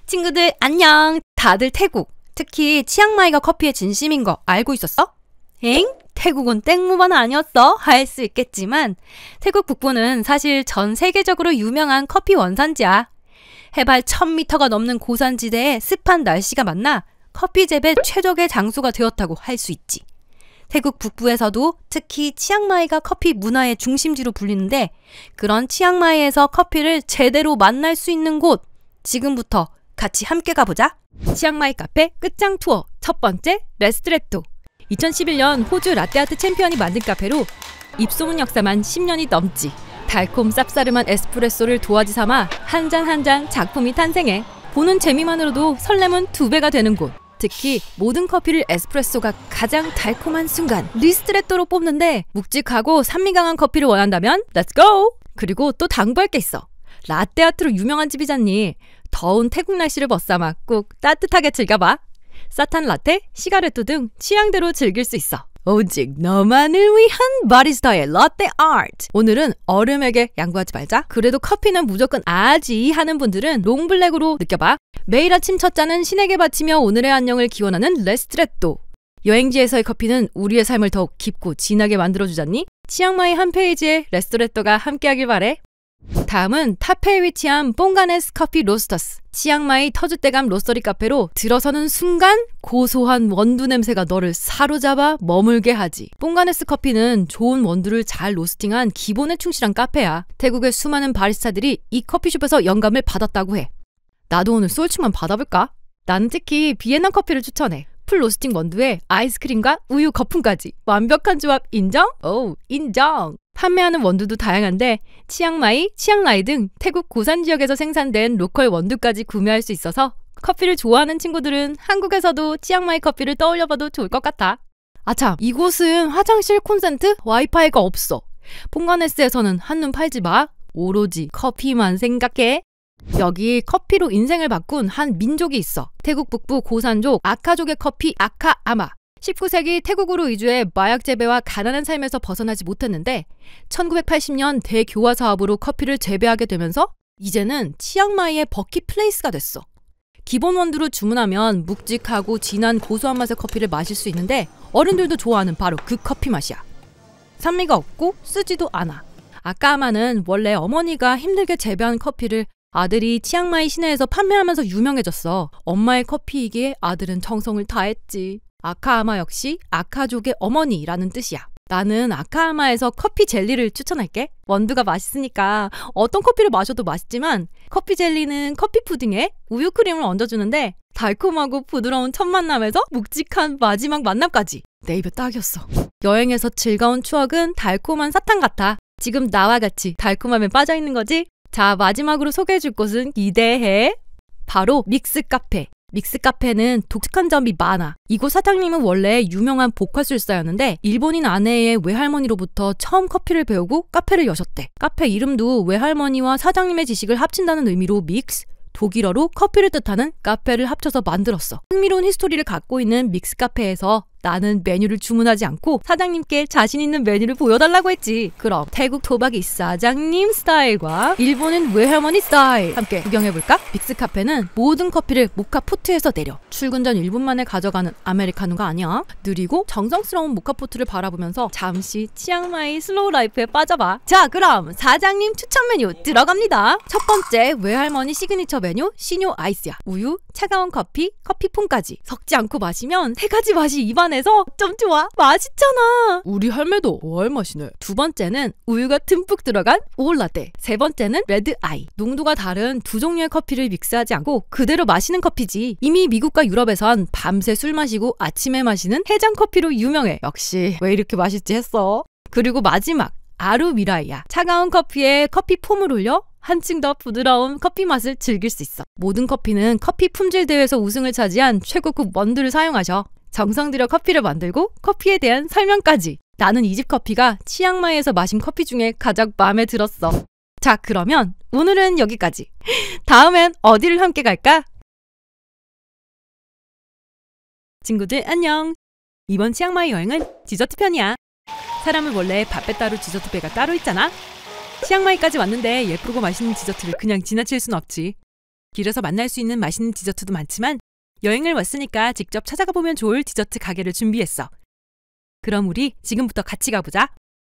친구들 안녕. 다들 태국, 특히 치앙마이가 커피의 진심인 거 알고 있었어? 엥? 태국은 땡무만 아니었어? 할 수 있겠지만 태국 북부는 사실 전 세계적으로 유명한 커피 원산지야. 해발 1000m가 넘는 고산지대에 습한 날씨가 만나 커피 재배 최적의 장소가 되었다고 할 수 있지. 태국 북부에서도 특히 치앙마이가 커피 문화의 중심지로 불리는데, 그런 치앙마이에서 커피를 제대로 만날 수 있는 곳, 지금부터 같이 함께 가보자. 치앙마이 카페 끝장 투어 첫 번째, 레스트레토. 2011년 호주 라떼아트 챔피언이 만든 카페로 입소문 역사만 10년이 넘지. 달콤 쌉싸름한 에스프레소를 도화지 삼아 한 잔 한 잔 작품이 탄생해. 보는 재미만으로도 설렘은 2배가 되는 곳. 특히 모든 커피를 에스프레소가 가장 달콤한 순간 리스트레토로 뽑는데, 묵직하고 산미 강한 커피를 원한다면 렛츠 고! 그리고 또 당부할 게 있어. 라떼아트로 유명한 집이잖니. 더운 태국 날씨를 벗삼아 꼭 따뜻하게 즐겨봐. 사탄 라떼, 시가레토 등 취향대로 즐길 수 있어. 오직 너만을 위한 바리스타의 라떼 아트. 오늘은 얼음에게 양보하지 말자. 그래도 커피는 무조건 아지 하는 분들은 롱블랙으로 느껴봐. 매일 아침 첫 잔은 신에게 바치며 오늘의 안녕을 기원하는 레스트레토. 여행지에서의 커피는 우리의 삶을 더욱 깊고 진하게 만들어주잖니. 치앙마이 한 페이지에 레스토레토가 함께하길 바래. 다음은 타페에 위치한 뽕가네스 커피 로스터스. 치앙마이 터줏대감 로스터리 카페로 들어서는 순간 고소한 원두 냄새가 너를 사로잡아 머물게 하지. 뽕가네스 커피는 좋은 원두를 잘 로스팅한 기본에 충실한 카페야. 태국의 수많은 바리스타들이 이 커피숍에서 영감을 받았다고 해. 나도 오늘 솔충만 받아볼까? 나는 특히 비엔나 커피를 추천해. 풀 로스팅 원두에 아이스크림과 우유 거품까지. 완벽한 조합 인정? 오, 인정! 판매하는 원두도 다양한데 치앙마이, 치앙라이 등 태국 고산 지역에서 생산된 로컬 원두까지 구매할 수 있어서 커피를 좋아하는 친구들은 한국에서도 치앙마이 커피를 떠올려봐도 좋을 것 같아. 아참, 이곳은 화장실 콘센트, 와이파이가 없어. 뽕가네스에서는 한눈 팔지 마. 오로지 커피만 생각해. 여기 커피로 인생을 바꾼 한 민족이 있어. 태국 북부 고산족 아카족의 커피 아카아마. 19세기 태국으로 이주해 마약 재배와 가난한 삶에서 벗어나지 못했는데 1980년 대교화 사업으로 커피를 재배하게 되면서 이제는 치앙마이의 버킷플레이스가 됐어. 기본 원두로 주문하면 묵직하고 진한 고소한 맛의 커피를 마실 수 있는데, 어른들도 좋아하는 바로 그 커피 맛이야. 산미가 없고 쓰지도 않아. 아카아마는 원래 어머니가 힘들게 재배한 커피를 아들이 치앙마이 시내에서 판매하면서 유명해졌어. 엄마의 커피이기에 아들은 정성을 다했지. 아카아마 역시 아카족의 어머니라는 뜻이야. 나는 아카아마에서 커피 젤리를 추천할게. 원두가 맛있으니까 어떤 커피를 마셔도 맛있지만, 커피 젤리는 커피 푸딩에 우유 크림을 얹어주는데 달콤하고 부드러운 첫 만남에서 묵직한 마지막 만남까지 내 입에 딱이었어. 여행에서 즐거운 추억은 달콤한 사탕 같아. 지금 나와 같이 달콤함에 빠져있는 거지? 자, 마지막으로 소개해줄 곳은 기대해. 바로 믹스 카페. 믹스 카페는 독특한 점이 많아. 이곳 사장님은 원래 유명한 복화술사였는데 일본인 아내의 외할머니로부터 처음 커피를 배우고 카페를 여셨대. 카페 이름도 외할머니와 사장님의 지식을 합친다는 의미로 믹스, 독일어로 커피를 뜻하는 카페를 합쳐서 만들었어. 흥미로운 히스토리를 갖고 있는 믹스 카페에서 나는 메뉴를 주문하지 않고 사장님께 자신 있는 메뉴를 보여달라고 했지. 그럼 태국 토박이 사장님 스타일과 일본인 외할머니 스타일 함께 구경해볼까? 믹스 카페는 모든 커피를 모카포트에서 내려. 출근 전 1분 만에 가져가는 아메리카노가 아니야. 느리고 정성스러운 모카포트를 바라보면서 잠시 치앙마이 슬로우 라이프에 빠져봐. 자, 그럼 사장님 추천 메뉴 들어갑니다. 첫 번째, 외할머니 시그니처 메뉴 시뇨 아이스야. 우유, 차가운 커피, 커피풍까지 섞지 않고 마시면 3가지 맛이 입안에서 좀 좋아. 맛있잖아. 우리 할매도 월맛이네. 두 번째는 우유가 듬뿍 들어간 오라떼. 세 번째는 레드 아이. 농도가 다른 두 종류의 커피를 믹스하지 않고 그대로 마시는 커피지. 이미 미국과 유럽에선 밤새 술 마시고 아침에 마시는 해장 커피로 유명해. 역시 왜 이렇게 맛있지 했어. 그리고 마지막, 아루 미라이야. 차가운 커피에 커피 폼을 올려 한층 더 부드러운 커피 맛을 즐길 수 있어. 모든 커피는 커피 품질 대회에서 우승을 차지한 최고급 원두를 사용하셔. 정성 들여 커피를 만들고 커피에 대한 설명까지. 나는 이 집 커피가 치앙마이에서 마신 커피 중에 가장 마음에 들었어. 자, 그러면 오늘은 여기까지. 다음엔 어디를 함께 갈까? 친구들 안녕. 이번 치앙마이 여행은 디저트 편이야. 사람은 원래 밥배 따로 디저트 배가 따로 있잖아. 치앙마이까지 왔는데 예쁘고 맛있는 디저트를 그냥 지나칠 순 없지. 길에서 만날 수 있는 맛있는 디저트도 많지만 여행을 왔으니까 직접 찾아가 보면 좋을 디저트 가게를 준비했어. 그럼 우리 지금부터 같이 가보자.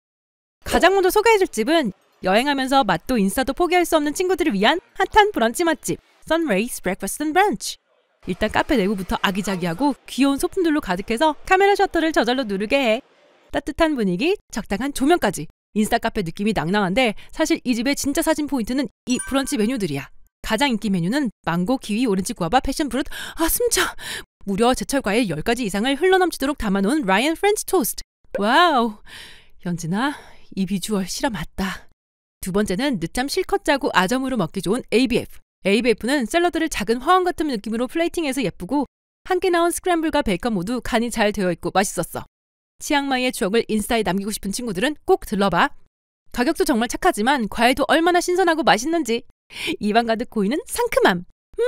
가장 먼저 소개해줄 집은 여행하면서 맛도 인싸도 포기할 수 없는 친구들을 위한 핫한 브런치 맛집 Sunrays Breakfast and Brunch. 일단 카페 내부부터 아기자기하고 귀여운 소품들로 가득해서 카메라 셔터를 저절로 누르게 해. 따뜻한 분위기, 적당한 조명까지 인스타 카페 느낌이 낭낭한데 사실 이 집의 진짜 사진 포인트는 이 브런치 메뉴들이야. 가장 인기 메뉴는 망고, 키위, 오렌지, 구아바, 패션 프루트, 숨차! 무려 제철 과일 10가지 이상을 흘러넘치도록 담아놓은 라이언 프렌치 토스트. 와우! 연진아, 이 비주얼 실화 맞다. 두 번째는 늦잠 실컷 자고 아점으로 먹기 좋은 ABF. ABF는 샐러드를 작은 화원 같은 느낌으로 플레이팅해서 예쁘고 함께 나온 스크램블과 베이컨 모두 간이 잘 되어 있고 맛있었어. 치앙마이의 추억을 인스타에 남기고 싶은 친구들은 꼭 들러봐. 가격도 정말 착하지만 과일도 얼마나 신선하고 맛있는지. 입안 가득 고이는 상큼함.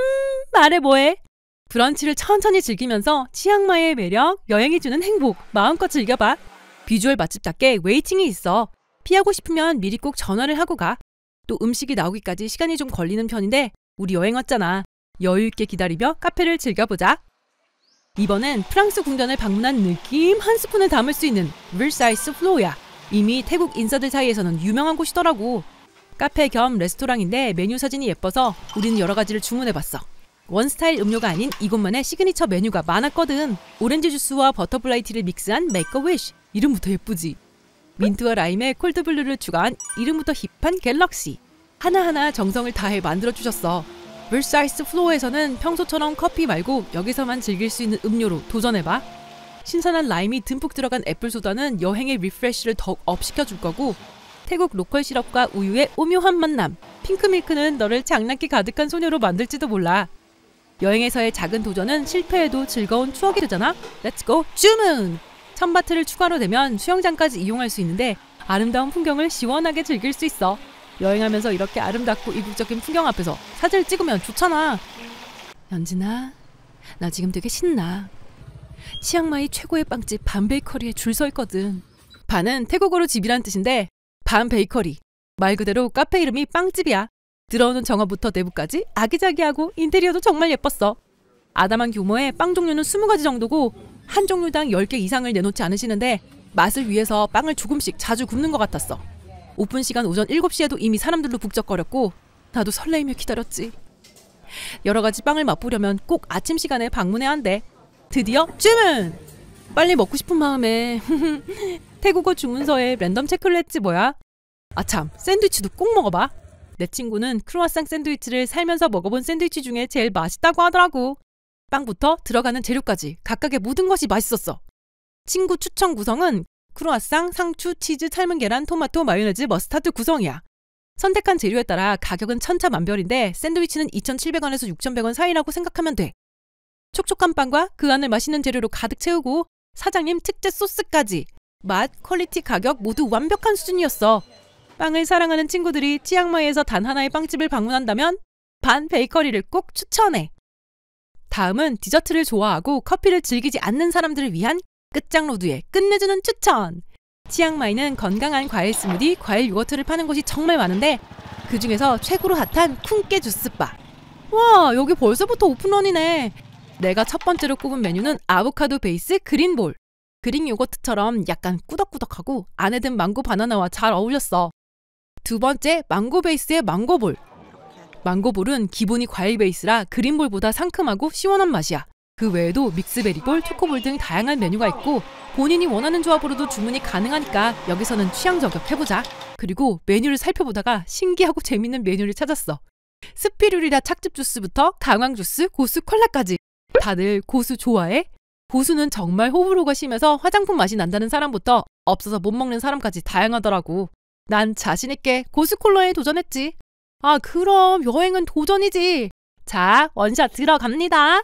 말해 뭐해. 브런치를 천천히 즐기면서 치앙마이의 매력, 여행이 주는 행복 마음껏 즐겨봐. 비주얼 맛집답게 웨이팅이 있어. 피하고 싶으면 미리 꼭 전화를 하고 가. 또 음식이 나오기까지 시간이 좀 걸리는 편인데 우리 여행 왔잖아. 여유있게 기다리며 카페를 즐겨보자. 이번엔 프랑스 궁전을 방문한 느낌 한 스푼을 담을 수 있는 Versailles Flow야. 이미 태국 인싸들 사이에서는 유명한 곳이더라고. 카페 겸 레스토랑인데 메뉴 사진이 예뻐서 우리는 여러 가지를 주문해봤어. 원스타일 음료가 아닌 이곳만의 시그니처 메뉴가 많았거든. 오렌지 주스와 버터플라이 티를 믹스한 Make a Wish. 이름부터 예쁘지? 민트와 라임에 콜드블루를 추가한 이름부터 힙한 갤럭시. 하나하나 정성을 다해 만들어주셨어. Versailles Flow에서는 평소처럼 커피 말고 여기서만 즐길 수 있는 음료로 도전해봐. 신선한 라임이 듬뿍 들어간 애플소다는 여행의 리프레쉬를 더욱 업시켜줄 거고 태국 로컬 시럽과 우유의 오묘한 만남, 핑크밀크는 너를 장난기 가득한 소녀로 만들지도 몰라. 여행에서의 작은 도전은 실패해도 즐거운 추억이 되잖아. 렛츠고 주문! 천바트를 추가로 내면 수영장까지 이용할 수 있는데 아름다운 풍경을 시원하게 즐길 수 있어. 여행하면서 이렇게 아름답고 이국적인 풍경 앞에서 사진을 찍으면 좋잖아. 연진아, 나 지금 되게 신나. 치앙마이 최고의 빵집 반 베이커리에 줄 서 있거든. 반은 태국어로 집이란 뜻인데 반 베이커리. 말 그대로 카페 이름이 빵집이야. 들어오는 정화부터 내부까지 아기자기하고 인테리어도 정말 예뻤어. 아담한 규모의 빵 종류는 20가지 정도고 한 종류당 10개 이상을 내놓지 않으시는데 맛을 위해서 빵을 조금씩 자주 굽는 것 같았어. 오픈 시간 오전 7시에도 이미 사람들로 북적거렸고 나도 설레이며 기다렸지. 여러 가지 빵을 맛보려면 꼭 아침 시간에 방문해야 한대. 드디어 주문! 빨리 먹고 싶은 마음에 태국어 주문서에 랜덤 체크를 했지 뭐야. 아참, 샌드위치도 꼭 먹어봐. 내 친구는 크루아상 샌드위치를 살면서 먹어본 샌드위치 중에 제일 맛있다고 하더라고. 빵부터 들어가는 재료까지 각각의 모든 것이 맛있었어. 친구 추천 구성은 크루아상, 상추, 치즈, 삶은 계란, 토마토, 마요네즈, 머스타드 구성이야. 선택한 재료에 따라 가격은 천차만별인데 샌드위치는 2,700원에서 6,100원 사이라고 생각하면 돼. 촉촉한 빵과 그 안을 맛있는 재료로 가득 채우고 사장님 특제 소스까지 맛, 퀄리티, 가격 모두 완벽한 수준이었어. 빵을 사랑하는 친구들이 치앙마이에서 단 하나의 빵집을 방문한다면 반 베이커리를 꼭 추천해. 다음은 디저트를 좋아하고 커피를 즐기지 않는 사람들을 위한 끝장로드의 끝내주는 추천! 치앙마이는 건강한 과일 스무디, 과일 요거트를 파는 곳이 정말 많은데 그 중에서 최고로 핫한 쿵깨 주스바. 와, 여기 벌써부터 오픈런이네. 내가 첫 번째로 꼽은 메뉴는 아보카도 베이스 그린볼. 그릭 요거트처럼 약간 꾸덕꾸덕하고 안에 든 망고 바나나와 잘 어울렸어. 두 번째, 망고 베이스의 망고볼. 망고볼은 기본이 과일 베이스라 그린볼보다 상큼하고 시원한 맛이야. 그 외에도 믹스베리볼, 초코볼 등 다양한 메뉴가 있고 본인이 원하는 조합으로도 주문이 가능하니까 여기서는 취향 저격해보자. 그리고 메뉴를 살펴보다가 신기하고 재밌는 메뉴를 찾았어. 스피루리라 착즙 주스부터 강황 주스, 고수 콜라까지. 다들 고수 좋아해? 고수는 정말 호불호가 심해서 화장품 맛이 난다는 사람부터 없어서 못 먹는 사람까지 다양하더라고. 난 자신있게 고수 콜라에 도전했지. 아, 그럼 여행은 도전이지. 자, 원샷 들어갑니다.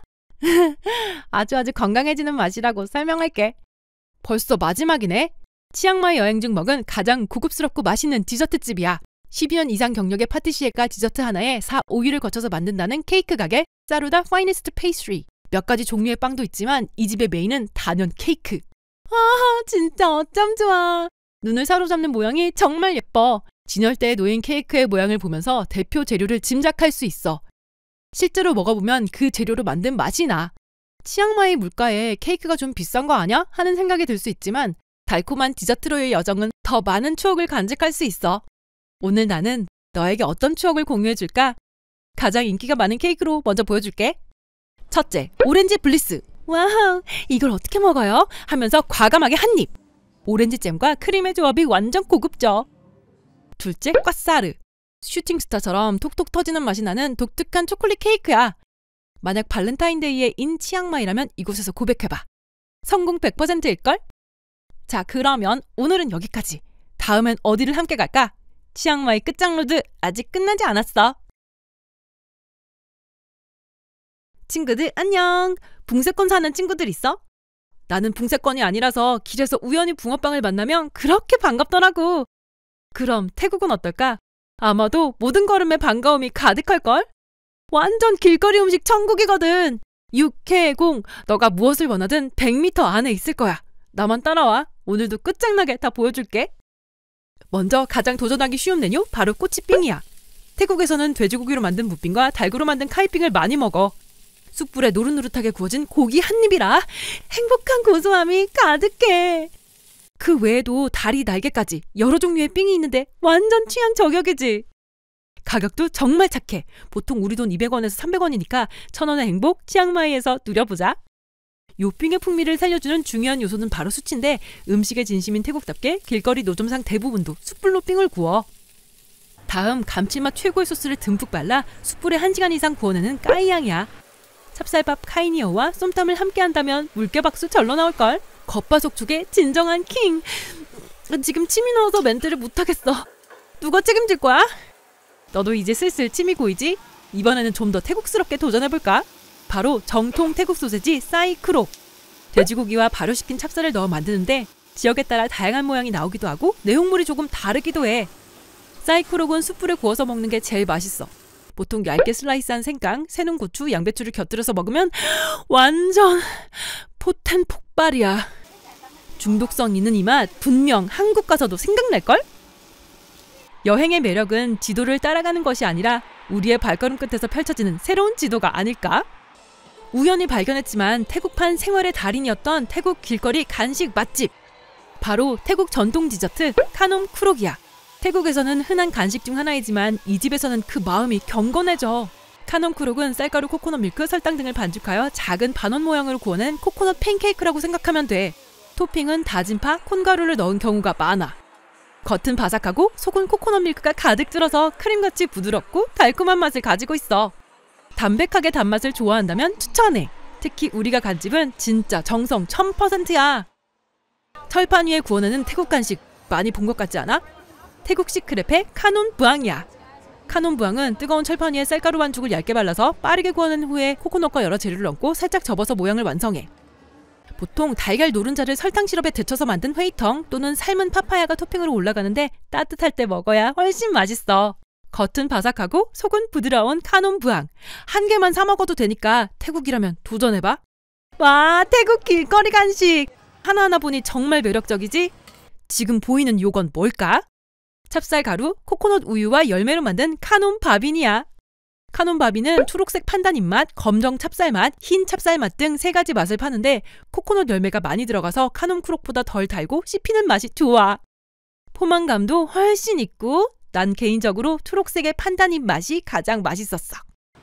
아주 건강해지는 맛이라고 설명할게. 벌써 마지막이네. 치앙마이 여행 중 먹은 가장 고급스럽고 맛있는 디저트집이야. 12년 이상 경력의 파티시에가 디저트 하나에 4, 5일을 거쳐서 만든다는 케이크 가게 사루다 파이니스트 페이스트리. 몇 가지 종류의 빵도 있지만 이 집의 메인은 단연 케이크. 아, 진짜 어쩜 좋아. 눈을 사로잡는 모양이 정말 예뻐. 진열대에 놓인 케이크의 모양을 보면서 대표 재료를 짐작할 수 있어. 실제로 먹어보면 그 재료로 만든 맛이 나. 치앙마이 물가에 케이크가 좀 비싼 거 아냐? 하는 생각이 들 수 있지만 달콤한 디저트로의 여정은 더 많은 추억을 간직할 수 있어. 오늘 나는 너에게 어떤 추억을 공유해줄까? 가장 인기가 많은 케이크로 먼저 보여줄게. 첫째, 오렌지 블리스. 와우, 이걸 어떻게 먹어요? 하면서 과감하게 한 입. 오렌지 잼과 크림의 조합이 완전 고급져. 둘째, 꽈사르. 슈팅스타처럼 톡톡 터지는 맛이 나는 독특한 초콜릿 케이크야. 만약 발렌타인데이에 인 치앙마이라면 이곳에서 고백해봐. 성공 100%일걸? 자, 그러면 오늘은 여기까지. 다음엔 어디를 함께 갈까? 치앙마이 끝장로드 아직 끝나지 않았어. 친구들 안녕. 붕세권 사는 친구들 있어? 나는 붕세권이 아니라서 길에서 우연히 붕어빵을 만나면 그렇게 반갑더라고. 그럼 태국은 어떨까? 아마도 모든 걸음에 반가움이 가득할걸? 완전 길거리 음식 천국이거든. 육해공, 너가 무엇을 원하든 100m 안에 있을 거야. 나만 따라와. 오늘도 끝장나게 다 보여줄게. 먼저 가장 도전하기 쉬운 메뉴 바로 꼬치빙이야. 태국에서는 돼지고기로 만든 무빙과 달구로 만든 카이빙을 많이 먹어. 숯불에 노릇노릇하게 구워진 고기 한 입이라 행복한 고소함이 가득해. 그 외에도 다리, 날개까지 여러 종류의 빙이 있는데 완전 취향 저격이지. 가격도 정말 착해. 보통 우리 돈 200원에서 300원이니까 1000원의 행복 치앙마이에서 누려보자. 요 빙의 풍미를 살려주는 중요한 요소는 바로 숯인데 음식의 진심인 태국답게 길거리 노점상 대부분도 숯불로 빙을 구워. 다음 감칠맛 최고의 소스를 듬뿍 발라 숯불에 1시간 이상 구워내는 까이양이야. 찹쌀밥 카이니어와 쏨땀을 함께 한다면 물개박수 절로 나올걸. 겉바속촉의 진정한 킹. 지금 침이 나와서 멘트를 못하겠어. 누가 책임질 거야? 너도 이제 슬슬 침이 고이지? 이번에는 좀 더 태국스럽게 도전해볼까? 바로 정통 태국 소세지 사이크록. 돼지고기와 발효시킨 찹쌀을 넣어 만드는데 지역에 따라 다양한 모양이 나오기도 하고 내용물이 조금 다르기도 해. 사이크록은 숯불에 구워서 먹는 게 제일 맛있어. 보통 얇게 슬라이스한 생강, 새눈 고추, 양배추를 곁들여서 먹으면 완전 포텐 폭발이야. 중독성 있는 이 맛 분명 한국 가서도 생각날걸? 여행의 매력은 지도를 따라가는 것이 아니라 우리의 발걸음 끝에서 펼쳐지는 새로운 지도가 아닐까? 우연히 발견했지만 태국판 생활의 달인이었던 태국 길거리 간식 맛집. 바로 태국 전통 디저트 카놈 쿠록이야. 태국에서는 흔한 간식 중 하나이지만 이 집에서는 그 마음이 경건해져. 카놈 쿠록은 쌀가루, 코코넛 밀크, 설탕 등을 반죽하여 작은 반원 모양으로 구워낸 코코넛 팬케이크라고 생각하면 돼. 토핑은 다진 파, 콘가루를 넣은 경우가 많아. 겉은 바삭하고 속은 코코넛 밀크가 가득 들어서 크림같이 부드럽고 달콤한 맛을 가지고 있어. 담백하게 단맛을 좋아한다면 추천해. 특히 우리가 간 집은 진짜 정성 1000%야. 철판 위에 구워내는 태국 간식 많이 본 것 같지 않아? 태국식 크레페 카논 부앙이야. 카논 부앙은 뜨거운 철판 위에 쌀가루 반죽을 얇게 발라서 빠르게 구워낸 후에 코코넛과 여러 재료를 얹고 살짝 접어서 모양을 완성해. 보통 달걀 노른자를 설탕 시럽에 데쳐서 만든 회이텅 또는 삶은 파파야가 토핑으로 올라가는데 따뜻할 때 먹어야 훨씬 맛있어. 겉은 바삭하고 속은 부드러운 카논 부앙. 한 개만 사 먹어도 되니까 태국이라면 도전해봐. 와, 태국 길거리 간식! 하나하나 보니 정말 매력적이지? 지금 보이는 요건 뭘까? 찹쌀가루, 코코넛 우유와 열매로 만든 카논 바빈이야. 카논 바빈은 초록색 판단 입맛, 검정 찹쌀맛, 흰 찹쌀맛 등 3가지 맛을 파는데 코코넛 열매가 많이 들어가서 카논 쿠록보다 덜 달고 씹히는 맛이 좋아. 포만감도 훨씬 있고 난 개인적으로 초록색의 판단잎 맛이 가장 맛있었어.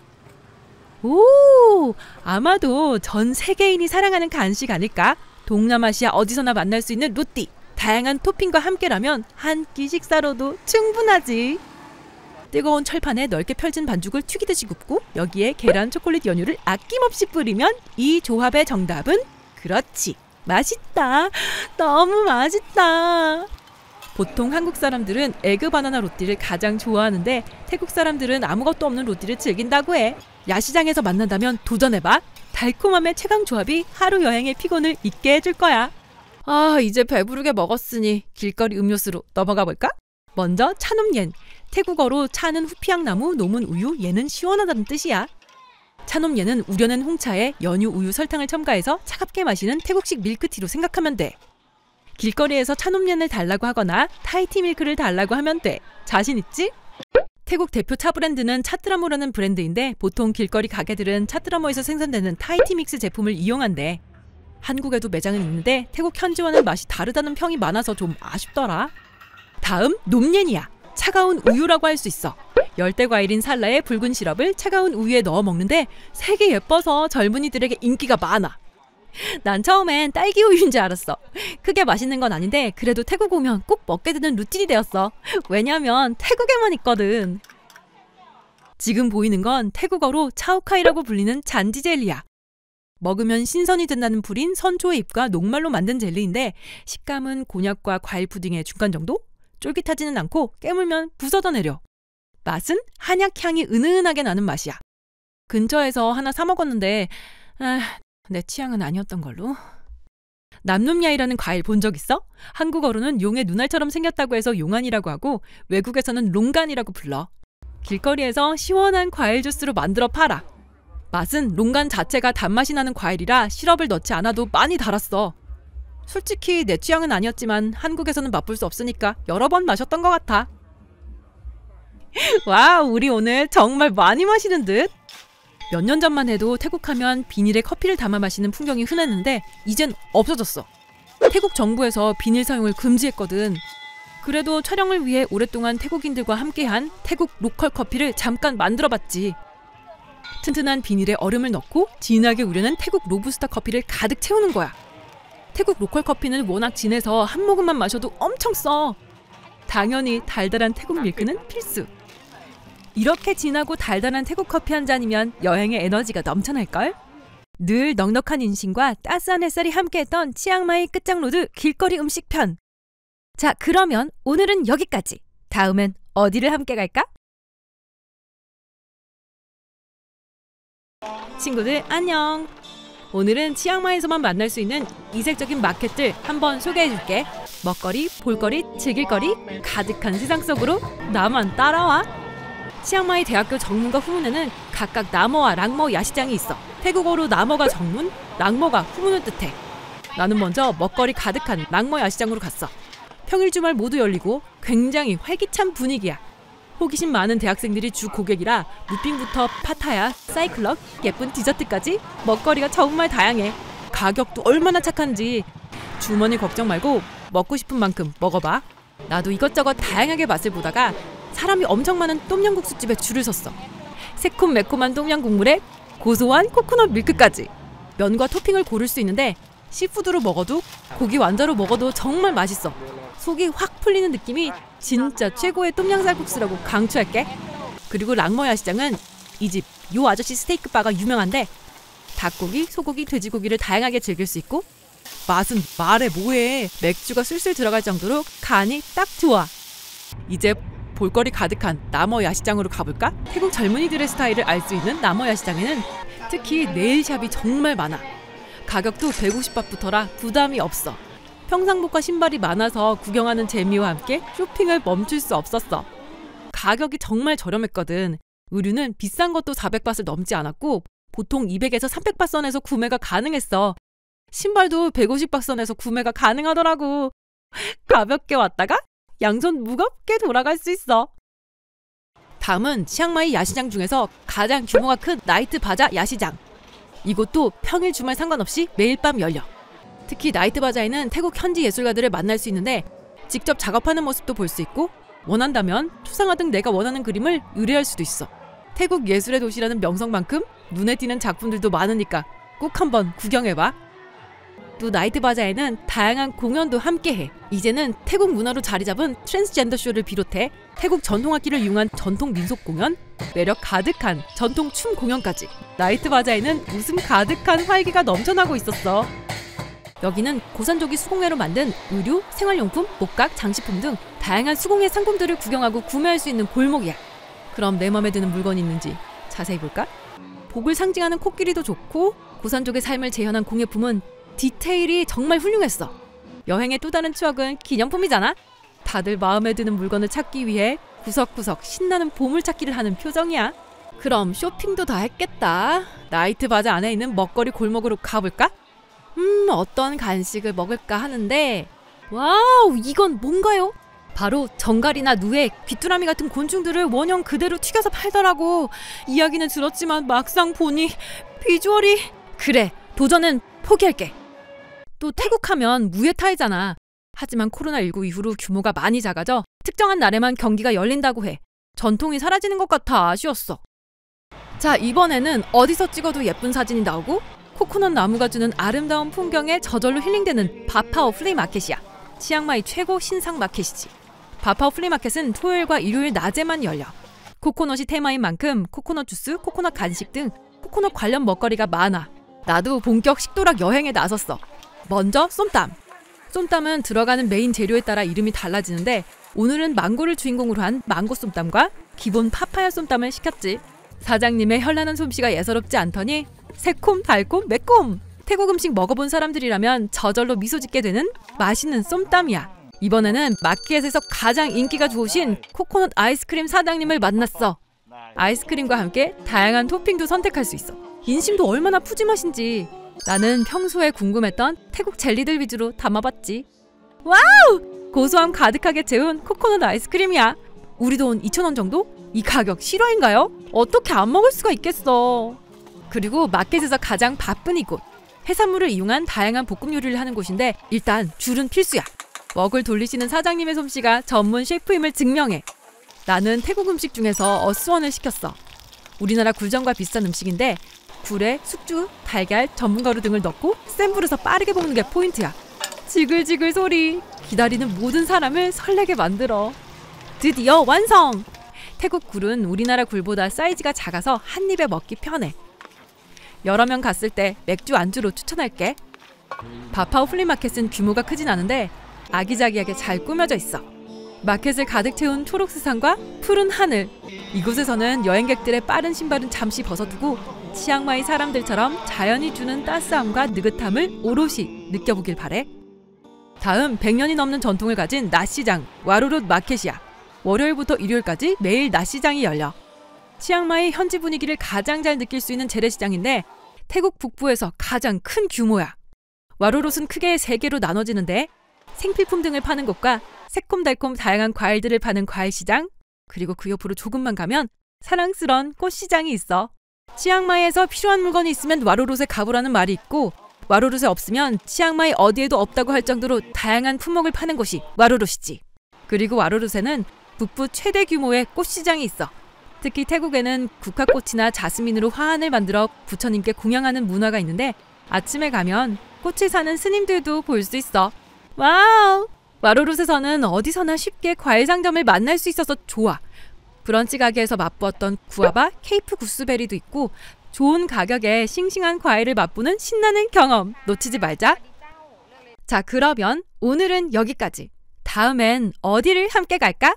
오, 아마도 전 세계인이 사랑하는 간식 아닐까? 동남아시아 어디서나 만날 수 있는 루띠. 다양한 토핑과 함께라면 한 끼 식사로도 충분하지. 뜨거운 철판에 넓게 펼친 반죽을 튀기듯이 굽고 여기에 계란, 초콜릿 연유를 아낌없이 뿌리면 이 조합의 정답은 그렇지. 맛있다. 너무 맛있다. 보통 한국 사람들은 에그 바나나 로띠를 가장 좋아하는데 태국 사람들은 아무것도 없는 로띠를 즐긴다고 해. 야시장에서 만난다면 도전해봐. 달콤함의 최강 조합이 하루 여행의 피곤을 잊게 해줄 거야. 아, 이제 배부르게 먹었으니 길거리 음료수로 넘어가 볼까? 먼저 차놈옌. 태국어로 차는 후피향나무, 놈은 우유, 얘는 시원하다는 뜻이야. 차놈옌은 우려낸 홍차에 연유, 우유, 설탕을 첨가해서 차갑게 마시는 태국식 밀크티로 생각하면 돼. 길거리에서 차놈옌을 달라고 하거나 타이티 밀크를 달라고 하면 돼. 자신 있지? 태국 대표 차 브랜드는 차트라모라는 브랜드인데 보통 길거리 가게들은 차트라모에서 생산되는 타이티믹스 제품을 이용한대. 한국에도 매장은 있는데 태국 현지와는 맛이 다르다는 평이 많아서 좀 아쉽더라. 다음 놈옌이야. 차가운 우유라고 할 수 있어. 열대 과일인 살라에 붉은 시럽을 차가운 우유에 넣어 먹는데 색이 예뻐서 젊은이들에게 인기가 많아. 난 처음엔 딸기 우유인 줄 알았어. 크게 맛있는 건 아닌데 그래도 태국 오면 꼭 먹게 되는 루틴이 되었어. 왜냐면 태국에만 있거든. 지금 보이는 건 태국어로 차오카이라고 불리는 잔지 젤리야. 먹으면 신선이 된다는 풀인 선초의 잎과 녹말로 만든 젤리인데 식감은 곤약과 과일 푸딩의 중간 정도? 쫄깃하지는 않고 깨물면 부서져 내려. 맛은 한약 향이 은은하게 나는 맛이야. 근처에서 하나 사 먹었는데 내 취향은 아니었던 걸로. 남눔야이라는 과일 본 적 있어? 한국어로는 용의 눈알처럼 생겼다고 해서 용안이라고 하고 외국에서는 롱간이라고 불러. 길거리에서 시원한 과일 주스로 만들어 팔아. 맛은 롱간 자체가 단맛이 나는 과일이라 시럽을 넣지 않아도 많이 달았어. 솔직히 내 취향은 아니었지만 한국에서는 맛볼 수 없으니까 여러 번 마셨던 것 같아. 와, 우리 오늘 정말 많이 마시는 듯? 몇 년 전만 해도 태국 하면 비닐에 커피를 담아 마시는 풍경이 흔했는데 이젠 없어졌어. 태국 정부에서 비닐 사용을 금지했거든. 그래도 촬영을 위해 오랫동안 태국인들과 함께한 태국 로컬 커피를 잠깐 만들어봤지. 튼튼한 비닐에 얼음을 넣고 진하게 우려낸 태국 로부스타 커피를 가득 채우는 거야. 태국 로컬 커피는 워낙 진해서 한 모금만 마셔도 엄청 써. 당연히 달달한 태국 밀크는 필수. 이렇게 진하고 달달한 태국 커피 한 잔이면 여행의 에너지가 넘쳐날걸? 늘 넉넉한 인심과 따스한 햇살이 함께했던 치앙마이 끝장로드 길거리 음식 편. 자, 그러면 오늘은 여기까지. 다음엔 어디를 함께 갈까? 친구들 안녕. 오늘은 치앙마이에서만 만날 수 있는 이색적인 마켓들 한번 소개해줄게. 먹거리, 볼거리, 즐길거리 가득한 세상 속으로 나만 따라와. 치앙마이 대학교 정문과 후문에는 각각 나머와 랑머 야시장이 있어. 태국어로 나머가 정문, 랑머가 후문을 뜻해. 나는 먼저 먹거리 가득한 랑머 야시장으로 갔어. 평일 주말 모두 열리고 굉장히 활기찬 분위기야. 호기심 많은 대학생들이 주 고객이라 무빙부터 파타야, 사이클럽, 예쁜 디저트까지 먹거리가 정말 다양해. 가격도 얼마나 착한지 주머니 걱정 말고 먹고 싶은 만큼 먹어봐. 나도 이것저것 다양하게 맛을 보다가 사람이 엄청 많은 똠양국수집에 줄을 섰어. 새콤매콤한 똠양 국물에 고소한 코코넛 밀크까지. 면과 토핑을 고를 수 있는데 시푸드로 먹어도 고기 완자로 먹어도 정말 맛있어. 속이 확 풀리는 느낌이 진짜 최고의 똠양쌀국수라고 강추할게. 그리고 랑머 야시장은 이 집 요 아저씨 스테이크 바가 유명한데 닭고기, 소고기, 돼지고기를 다양하게 즐길 수 있고 맛은 말해 뭐해. 맥주가 술술 들어갈 정도로 간이 딱 좋아. 이제 볼거리 가득한 나머 야시장으로 가볼까? 태국 젊은이들의 스타일을 알 수 있는 나머 야시장에는 특히 네일샵이 정말 많아. 가격도 150바트부터라 부담이 없어. 평상복과 신발이 많아서 구경하는 재미와 함께 쇼핑을 멈출 수 없었어. 가격이 정말 저렴했거든. 의류는 비싼 것도 400바트 넘지 않았고 보통 200에서 300바트 선에서 구매가 가능했어. 신발도 150바트 선에서 구매가 가능하더라고. 가볍게 왔다가 양손 무겁게 돌아갈 수 있어. 다음은 치앙마이 야시장 중에서 가장 규모가 큰 나이트 바자 야시장. 이곳도 평일 주말 상관없이 매일 밤 열려. 특히 나이트 바자에는 태국 현지 예술가들을 만날 수 있는데 직접 작업하는 모습도 볼 수 있고 원한다면 초상화 등 내가 원하는 그림을 의뢰할 수도 있어. 태국 예술의 도시라는 명성만큼 눈에 띄는 작품들도 많으니까 꼭 한번 구경해봐. 또 나이트 바자에는 다양한 공연도 함께해. 이제는 태국 문화로 자리 잡은 트랜스젠더 쇼를 비롯해 태국 전통악기를 이용한 전통 민속 공연, 매력 가득한 전통 춤 공연까지 나이트 바자에는 웃음 가득한 활기가 넘쳐나고 있었어. 여기는 고산조기 수공예로 만든 의류, 생활용품, 목각, 장식품 등 다양한 수공예 상품들을 구경하고 구매할 수 있는 골목이야. 그럼 내 맘에 드는 물건이 있는지 자세히 볼까? 복을 상징하는 코끼리도 좋고 고산족의 삶을 재현한 공예품은 디테일이 정말 훌륭했어. 여행의 또 다른 추억은 기념품이잖아. 다들 마음에 드는 물건을 찾기 위해 구석구석 신나는 보물찾기를 하는 표정이야. 그럼 쇼핑도 다 했겠다. 나이트 바자 안에 있는 먹거리 골목으로 가볼까? 어떤 간식을 먹을까 하는데 와우, 이건 뭔가요? 바로 정갈이나 누에, 귀뚜라미 같은 곤충들을 원형 그대로 튀겨서 팔더라고. 이야기는 들었지만 막상 보니 비주얼이... 그래, 도전은 포기할게. 또 태국 하면 무에타이잖아. 하지만 코로나19 이후로 규모가 많이 작아져 특정한 날에만 경기가 열린다고 해. 전통이 사라지는 것 같아 아쉬웠어. 자, 이번에는 어디서 찍어도 예쁜 사진이 나오고 코코넛 나무가 주는 아름다운 풍경에 저절로 힐링되는 바파오 플리마켓이야. 치앙마이 최고 신상 마켓이지. 바파오 플리마켓은 토요일과 일요일 낮에만 열려. 코코넛이 테마인 만큼 코코넛 주스, 코코넛 간식 등 코코넛 관련 먹거리가 많아. 나도 본격 식도락 여행에 나섰어. 먼저 쏨땀. 쏨땀은 들어가는 메인 재료에 따라 이름이 달라지는데 오늘은 망고를 주인공으로 한 망고 쏨땀과 기본 파파야 쏨땀을 시켰지. 사장님의 현란한 솜씨가 예사롭지 않더니 새콤, 달콤, 매콤! 태국 음식 먹어본 사람들이라면 저절로 미소 짓게 되는 맛있는 쏨땀이야. 이번에는 마켓에서 가장 인기가 좋으신 코코넛 아이스크림 사장님을 만났어. 아이스크림과 함께 다양한 토핑도 선택할 수 있어. 인심도 얼마나 푸짐하신지. 나는 평소에 궁금했던 태국 젤리들 위주로 담아봤지. 와우! 고소함 가득하게 채운 코코넛 아이스크림이야. 우리 돈 2,000원 정도? 이 가격 실화인가요? 어떻게 안 먹을 수가 있겠어. 그리고 마켓에서 가장 바쁜 이곳. 해산물을 이용한 다양한 볶음 요리를 하는 곳인데 일단 줄은 필수야. 웍을 돌리시는 사장님의 솜씨가 전문 셰프임을 증명해. 나는 태국 음식 중에서 어스원을 시켰어. 우리나라 굴전과 비슷한 음식인데 굴에 숙주, 달걀, 전분가루 등을 넣고 센 불에서 빠르게 볶는 게 포인트야. 지글지글 소리, 기다리는 모든 사람을 설레게 만들어. 드디어 완성! 태국 굴은 우리나라 굴보다 사이즈가 작아서 한 입에 먹기 편해. 여러 명 갔을 때 맥주 안주로 추천할게. 바파오 플리마켓은 규모가 크진 않은데 아기자기하게 잘 꾸며져 있어. 마켓을 가득 채운 초록 세상과 푸른 하늘. 이곳에서는 여행객들의 빠른 신발은 잠시 벗어두고 치앙마이 사람들처럼 자연이 주는 따스함과 느긋함을 오롯이 느껴보길 바래. 다음 100년이 넘는 전통을 가진 낮시장 와로롯 마켓이야. 월요일부터 일요일까지 매일 낮시장이 열려. 치앙마이 현지 분위기를 가장 잘 느낄 수 있는 재래시장인데 태국 북부에서 가장 큰 규모야. 와로롯은 크게 3개로 나눠지는데 생필품 등을 파는 곳과 새콤달콤 다양한 과일들을 파는 과일시장, 그리고 그 옆으로 조금만 가면 사랑스런 꽃시장이 있어. 치앙마이에서 필요한 물건이 있으면 와로롯에 가보라는 말이 있고 와로롯에 없으면 치앙마이 어디에도 없다고 할 정도로 다양한 품목을 파는 곳이 와로롯이지. 그리고 와로롯에는 북부 최대 규모의 꽃시장이 있어. 특히 태국에는 국화꽃이나 자스민으로 화환을 만들어 부처님께 공양하는 문화가 있는데 아침에 가면 꽃을 사는 스님들도 볼 수 있어. 와우! 와로롯에서는 어디서나 쉽게 과일 상점을 만날 수 있어서 좋아. 브런치 가게에서 맛보았던 구아바, 케이프 구스베리도 있고 좋은 가격에 싱싱한 과일을 맛보는 신나는 경험 놓치지 말자. 자, 그러면 오늘은 여기까지. 다음엔 어디를 함께 갈까?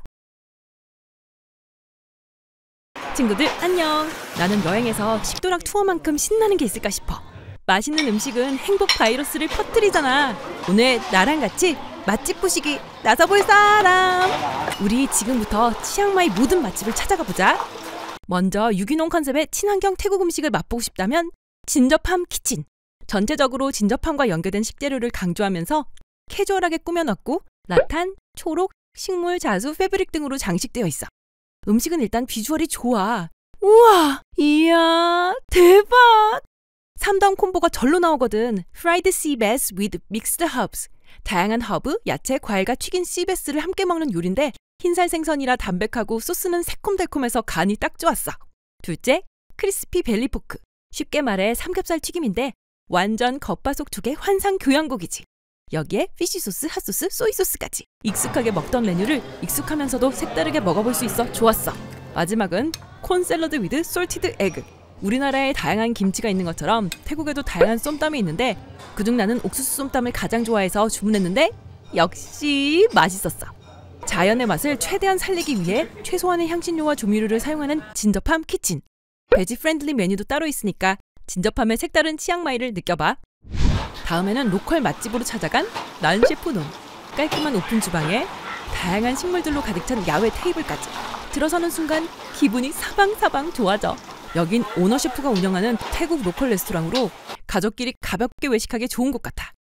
친구들 안녕. 나는 여행에서 식도락 투어만큼 신나는 게 있을까 싶어. 맛있는 음식은 행복 바이러스를 퍼뜨리잖아. 오늘 나랑 같이 맛집 부시기 나서볼 사람. 우리 지금부터 치앙마이 모든 맛집을 찾아가 보자. 먼저 유기농 컨셉의 친환경 태국 음식을 맛보고 싶다면 진저팜 키친. 전체적으로 진저팜과 연결된 식재료를 강조하면서 캐주얼하게 꾸며놨고 라탄, 초록, 식물, 자수, 패브릭 등으로 장식되어 있어. 음식은 일단 비주얼이 좋아. 우와! 이야! 대박! 3단 콤보가 절로 나오거든. Fried sea bass with mixed herbs. 다양한 허브, 야채, 과일과 튀긴 씨베스를 함께 먹는 요리인데 흰살 생선이라 담백하고 소스는 새콤달콤해서 간이 딱 좋았어. 둘째, 크리스피 벨리포크. 쉽게 말해 삼겹살 튀김인데 완전 겉바속촉의 환상 교양곡이지. 여기에 피쉬소스, 핫소스, 소이소스까지. 익숙하게 먹던 메뉴를 익숙하면서도 색다르게 먹어볼 수 있어 좋았어. 마지막은 콘 샐러드 위드 솔티드 에그. 우리나라에 다양한 김치가 있는 것처럼 태국에도 다양한 쏨땀이 있는데 그중 나는 옥수수 쏨땀을 가장 좋아해서 주문했는데 역시 맛있었어. 자연의 맛을 최대한 살리기 위해 최소한의 향신료와 조미료를 사용하는 진저팜 키친. 베지 프렌들리 메뉴도 따로 있으니까 진저팜의 색다른 치앙마이를 느껴봐. 다음에는 로컬 맛집으로 찾아간 난 셰프논. 깔끔한 오픈 주방에 다양한 식물들로 가득 찬 야외 테이블까지. 들어서는 순간 기분이 사방사방 좋아져. 여긴 오너 셰프가 운영하는 태국 로컬 레스토랑으로 가족끼리 가볍게 외식하기 좋은 곳 같아.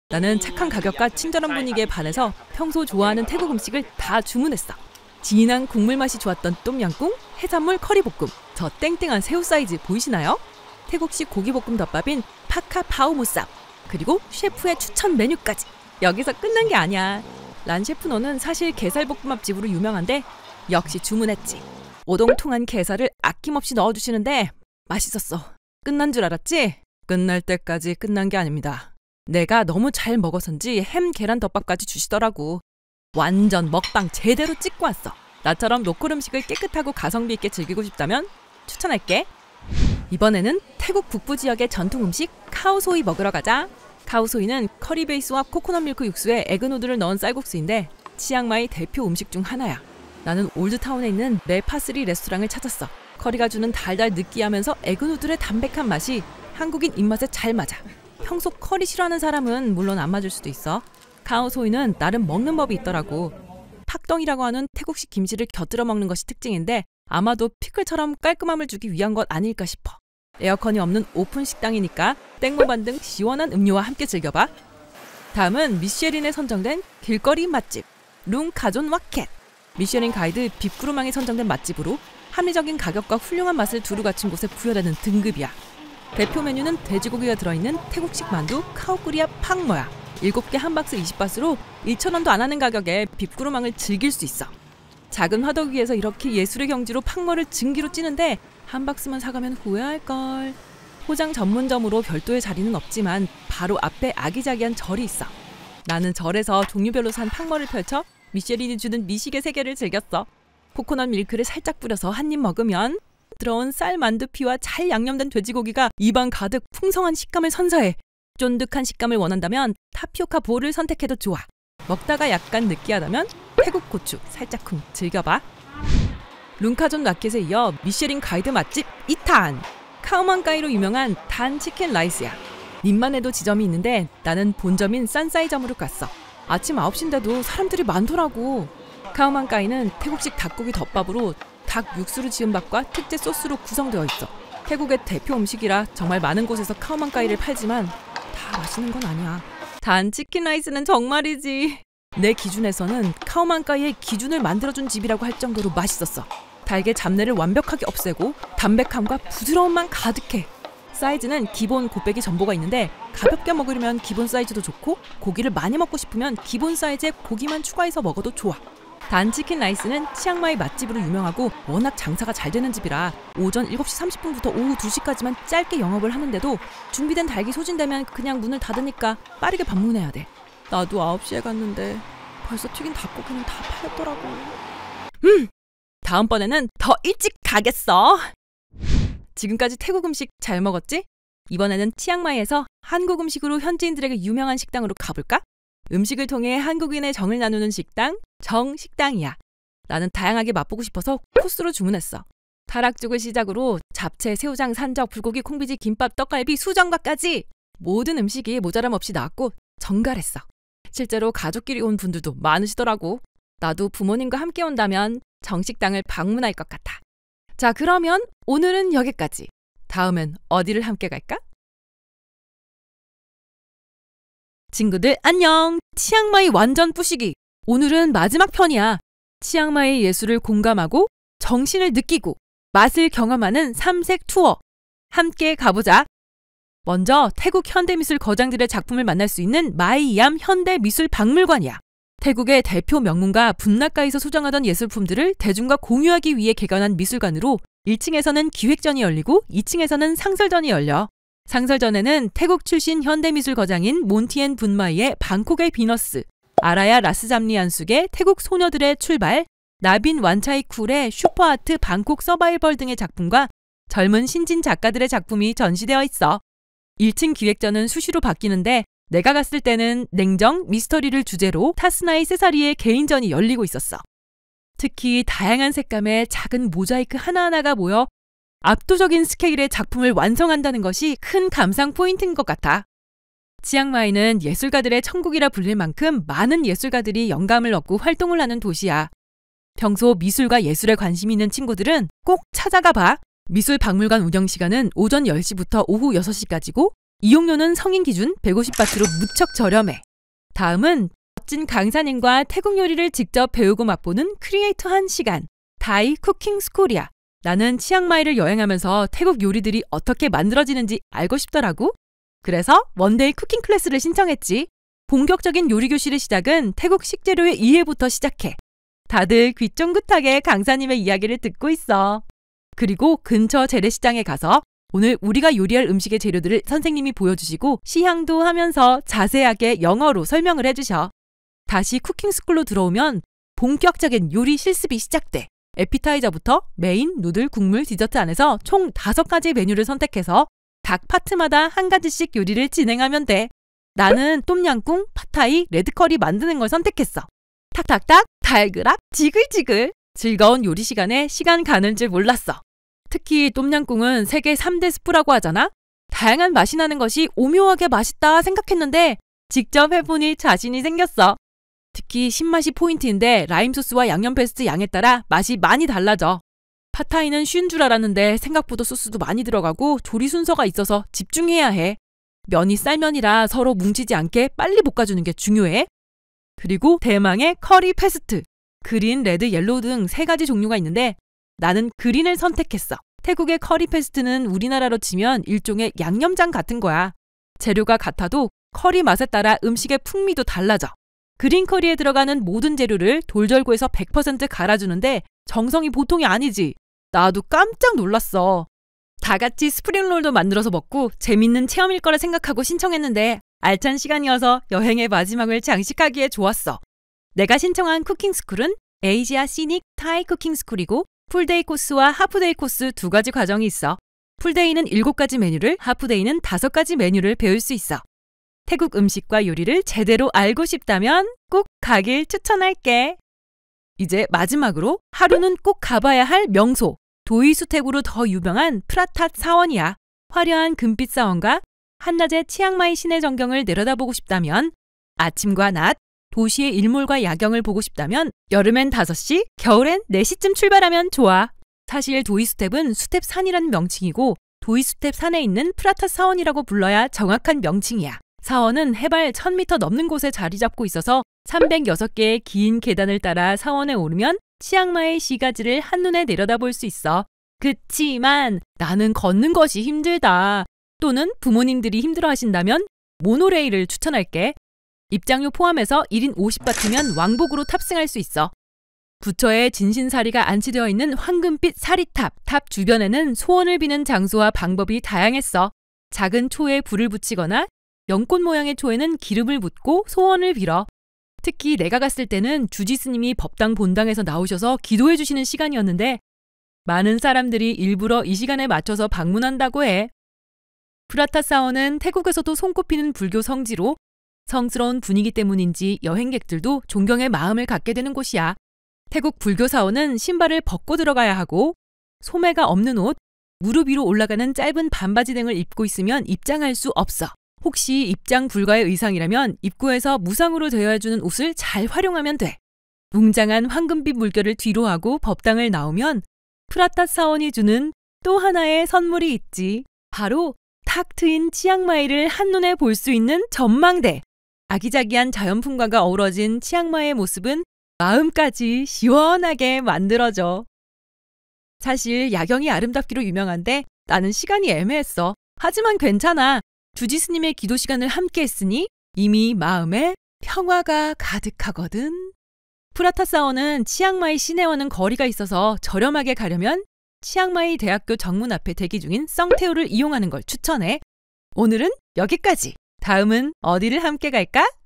나는 착한 가격과 친절한 분위기에 반해서 평소 좋아하는 태국 음식을 다 주문했어. 진한 국물 맛이 좋았던 똠양꿍, 해산물 커리볶음, 저 땡땡한 새우 사이즈 보이시나요? 태국식 고기볶음 덮밥인 파카 파우무쌉, 그리고 셰프의 추천 메뉴까지. 여기서 끝난 게 아니야. 란 셰프노는 사실 게살볶음밥집으로 유명한데 역시 주문했지. 오동통한 게살을 아낌없이 넣어주시는데 맛있었어. 끝난 줄 알았지? 끝날 때까지 끝난 게 아닙니다. 내가 너무 잘 먹어서인지 햄 계란 덮밥까지 주시더라고. 완전 먹방 제대로 찍고 왔어. 나처럼 로컬 음식을 깨끗하고 가성비 있게 즐기고 싶다면 추천할게. 이번에는 태국 북부 지역의 전통 음식 카오소이 먹으러 가자. 카오소이는 커리 베이스와 코코넛 밀크 육수에 에그누드를 넣은 쌀국수인데 치앙마이 대표 음식 중 하나야. 나는 올드타운에 있는 메파스리 레스토랑을 찾았어. 커리가 주는 달달 느끼하면서 에그누들의 담백한 맛이 한국인 입맛에 잘 맞아. 평소 커리 싫어하는 사람은 물론 안 맞을 수도 있어. 카오소이는 나름 먹는 법이 있더라고. 팍덩이라고 하는 태국식 김치를 곁들여 먹는 것이 특징인데 아마도 피클처럼 깔끔함을 주기 위한 것 아닐까 싶어. 에어컨이 없는 오픈 식당이니까 땡모반 등 시원한 음료와 함께 즐겨봐. 다음은 미쉐린에 선정된 길거리 맛집 룽카존 와켓. 미쉐린 가이드 빕구르망에 선정된 맛집으로 합리적인 가격과 훌륭한 맛을 두루 갖춘 곳에 부여되는 등급이야. 대표 메뉴는 돼지고기가 들어있는 태국식 만두 카오꾸리아 팡머야. 7개 한 박스 20바스로 1,000원도 안 하는 가격에 빕구르망을 즐길 수 있어. 작은 화덕 위에서 이렇게 예술의 경지로 팡머를 증기로 찌는데 한 박스만 사가면 후회할걸. 포장 전문점으로 별도의 자리는 없지만 바로 앞에 아기자기한 절이 있어. 나는 절에서 종류별로 산 팡머를 펼쳐 미쉐린이 주는 미식의 세계를 즐겼어. 코코넛 밀크를 살짝 뿌려서 한 입 먹으면 들어온 쌀 만두피와 잘 양념된 돼지고기가 입안 가득 풍성한 식감을 선사해. 쫀득한 식감을 원한다면 타피오카 볼을 선택해도 좋아. 먹다가 약간 느끼하다면 태국 고추 살짝쿵 즐겨봐. 룽카존 마켓에 이어 미쉐린 가이드 맛집 이탄. 카오만가이로 유명한 단 치킨 라이스야. 입만 해도 지점이 있는데 나는 본점인 산사이점으로 갔어. 아침 9시인데도 사람들이 많더라고. 카오만가이는 태국식 닭고기 덮밥으로 닭 육수로 지은 밥과 특제 소스로 구성되어 있어. 태국의 대표 음식이라 정말 많은 곳에서 카오만가이를 팔지만 다 맛있는 건 아니야. 단 치킨 라이스는 정말이지. 내 기준에서는 카오만가이의 기준을 만들어준 집이라고 할 정도로 맛있었어. 닭의 잡내를 완벽하게 없애고 담백함과 부드러움만 가득해. 사이즈는 기본 곱빼기 전보가 있는데 가볍게 먹으려면 기본 사이즈도 좋고 고기를 많이 먹고 싶으면 기본 사이즈에 고기만 추가해서 먹어도 좋아. 단 치킨 라이스는 치앙마이 맛집으로 유명하고 워낙 장사가 잘 되는 집이라 오전 7시 30분부터 오후 2시까지만 짧게 영업을 하는데도 준비된 닭이 소진되면 그냥 문을 닫으니까 빠르게 방문해야 돼. 나도 9시에 갔는데 벌써 튀긴 닭고기는 다 팔렸더라고. 다음번에는 더 일찍 가겠어. 지금까지 태국 음식 잘 먹었지? 이번에는 치앙마이에서 한국 음식으로 현지인들에게 유명한 식당으로 가볼까? 음식을 통해 한국인의 정을 나누는 식당, 정식당이야. 나는 다양하게 맛보고 싶어서 코스로 주문했어. 타락죽을 시작으로 잡채, 새우장, 산적, 불고기, 콩비지, 김밥, 떡갈비, 수정과까지 모든 음식이 모자람 없이 나왔고 정갈했어. 실제로 가족끼리 온 분들도 많으시더라고. 나도 부모님과 함께 온다면 정식당을 방문할 것 같아. 자, 그러면 오늘은 여기까지. 다음엔 어디를 함께 갈까? 친구들 안녕! 치앙마이 완전 뿌시기! 오늘은 마지막 편이야. 치앙마이의 예술을 공감하고 정신을 느끼고 맛을 경험하는 삼색 투어. 함께 가보자. 먼저 태국 현대미술 거장들의 작품을 만날 수 있는 마이얌 현대미술박물관이야. 태국의 대표 명문가 분나카에서 소장하던 예술품들을 대중과 공유하기 위해 개관한 미술관으로 1층에서는 기획전이 열리고 2층에서는 상설전이 열려. 상설전에는 태국 출신 현대미술 거장인 몬티엔 분마이의 방콕의 비너스, 아라야 라스잠리 안숙의 태국 소녀들의 출발, 나빈 완차이쿨의 슈퍼아트 방콕 서바이벌 등의 작품과 젊은 신진 작가들의 작품이 전시되어 있어. 1층 기획전은 수시로 바뀌는데 내가 갔을 때는 냉정, 미스터리를 주제로 타스나이 세사리의 개인전이 열리고 있었어. 특히 다양한 색감의 작은 모자이크 하나하나가 모여 압도적인 스케일의 작품을 완성한다는 것이 큰 감상 포인트인 것 같아. 치앙마이는 예술가들의 천국이라 불릴 만큼 많은 예술가들이 영감을 얻고 활동을 하는 도시야. 평소 미술과 예술에 관심 있는 친구들은 꼭 찾아가 봐. 미술박물관 운영 시간은 오전 10시부터 오후 6시까지고 이용료는 성인 기준 150바트로 무척 저렴해. 다음은 멋진 강사님과 태국 요리를 직접 배우고 맛보는 크리에이터한 시간. 다이 쿠킹 스쿨이야. 나는 치앙마이를 여행하면서 태국 요리들이 어떻게 만들어지는지 알고 싶더라고. 그래서 원데이 쿠킹 클래스를 신청했지. 본격적인 요리 교실의 시작은 태국 식재료의 이해부터 시작해. 다들 귀 쫑긋하게 강사님의 이야기를 듣고 있어. 그리고 근처 재래시장에 가서 오늘 우리가 요리할 음식의 재료들을 선생님이 보여주시고 시향도 하면서 자세하게 영어로 설명을 해주셔. 다시 쿠킹스쿨로 들어오면 본격적인 요리 실습이 시작돼. 에피타이저부터 메인, 누들, 국물, 디저트 안에서 총 5가지 메뉴를 선택해서 각 파트마다 한 가지씩 요리를 진행하면 돼. 나는 똠양꿍, 팟타이, 레드커리 만드는 걸 선택했어. 탁탁탁, 달그락, 지글지글. 즐거운 요리 시간에 시간 가는 줄 몰랐어. 특히 똠양꿍은 세계 3대 스프라고 하잖아? 다양한 맛이 나는 것이 오묘하게 맛있다 생각했는데 직접 해보니 자신이 생겼어. 특히 신맛이 포인트인데 라임 소스와 양념 페이스트 양에 따라 맛이 많이 달라져. 팟타이는 쉬운 줄 알았는데 생각보다 소스도 많이 들어가고 조리 순서가 있어서 집중해야 해. 면이 쌀면이라 서로 뭉치지 않게 빨리 볶아주는 게 중요해. 그리고 대망의 커리 페스트. 그린, 레드, 옐로우 등 3가지 종류가 있는데 나는 그린을 선택했어. 태국의 커리 페스트는 우리나라로 치면 일종의 양념장 같은 거야. 재료가 같아도 커리 맛에 따라 음식의 풍미도 달라져. 그린 커리에 들어가는 모든 재료를 돌절구에서 100% 갈아주는데 정성이 보통이 아니지. 나도 깜짝 놀랐어. 다 같이 스프링롤도 만들어서 먹고 재밌는 체험일 거라 생각하고 신청했는데 알찬 시간이어서 여행의 마지막을 장식하기에 좋았어. 내가 신청한 쿠킹스쿨은 에이지아 시닉 타이 쿠킹스쿨이고 풀데이 코스와 하프데이 코스 2가지 과정이 있어. 풀데이는 7가지 메뉴를, 하프데이는 5가지 메뉴를 배울 수 있어. 태국 음식과 요리를 제대로 알고 싶다면 꼭 가길 추천할게. 이제 마지막으로 하루는 꼭 가봐야 할 명소. 도이수택으로 더 유명한 프라탓 사원이야. 화려한 금빛 사원과 한낮의 치앙마이 시내 전경을 내려다보고 싶다면, 아침과 낮, 도시의 일몰과 야경을 보고 싶다면 여름엔 5시, 겨울엔 4시쯤 출발하면 좋아. 사실 도이수텝은 수텝산이라는 명칭이고 도이수텝 산에 있는 프라탓 사원이라고 불러야 정확한 명칭이야. 사원은 해발 1000m 넘는 곳에 자리 잡고 있어서 306개의 긴 계단을 따라 사원에 오르면 치앙마이 시가지를 한눈에 내려다볼 수 있어. 그치만 나는 걷는 것이 힘들다. 또는 부모님들이 힘들어하신다면 모노레일을 추천할게. 입장료 포함해서 1인 50바트면 왕복으로 탑승할 수 있어. 부처의 진신사리가 안치되어 있는 황금빛 사리탑. 탑 주변에는 소원을 비는 장소와 방법이 다양했어. 작은 초에 불을 붙이거나 연꽃 모양의 초에는 기름을 붓고 소원을 빌어. 특히 내가 갔을 때는 주지 스님이 법당 본당에서 나오셔서 기도해 주시는 시간이었는데 많은 사람들이 일부러 이 시간에 맞춰서 방문한다고 해. 프라탓 사원은 태국에서도 손꼽히는 불교 성지로 성스러운 분위기 때문인지 여행객들도 존경의 마음을 갖게 되는 곳이야. 태국 불교 사원은 신발을 벗고 들어가야 하고 소매가 없는 옷, 무릎 위로 올라가는 짧은 반바지 등을 입고 있으면 입장할 수 없어. 혹시 입장 불가의 의상이라면 입구에서 무상으로 대여해주는 옷을 잘 활용하면 돼. 웅장한 황금빛 물결을 뒤로 하고 법당을 나오면 프라탓 사원이 주는 또 하나의 선물이 있지. 바로 탁 트인 치앙마이를 한눈에 볼 수 있는 전망대. 아기자기한 자연풍광과 어우러진 치앙마이의 모습은 마음까지 시원하게 만들어줘. 사실 야경이 아름답기로 유명한데 나는 시간이 애매했어. 하지만 괜찮아. 주지 스님의 기도 시간을 함께 했으니 이미 마음에 평화가 가득하거든. 프라탓 사원은 치앙마이 시내와는 거리가 있어서 저렴하게 가려면 치앙마이 대학교 정문 앞에 대기 중인 썽태우를 이용하는 걸 추천해. 오늘은 여기까지. 다음은 어디를 함께 갈까?